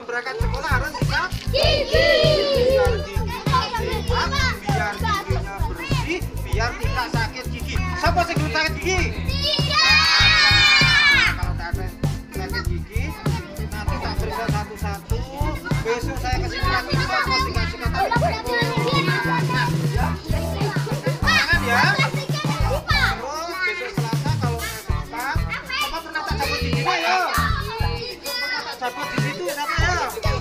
berangkat sekolah harus sikat gigi. Biar giginya sehat, biar giginya bersih, biar tidak sakit gigi. Siapa sih yang sakit gigi? Kalau tak ada sakit gigi, nanti tak periksa satu-satu. Besok saya kasih lagi sikat tali beko. Jangan ya. Terus besok Selasa kalau saya sempat, Papa pernah tak cabut giginya ya? Pernah tak cabut di situ sama ya?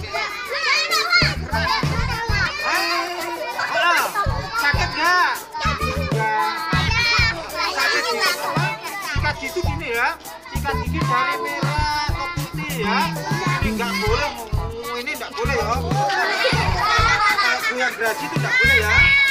Sakit nggak? Nggak. Sakit gigi apa? Sikat gigi gini ya. Sikat gigi dari merah ke putih ya. Ini nggak boleh. Ini nggak boleh ya. Kayak goyang gergaji itu nggak boleh ya.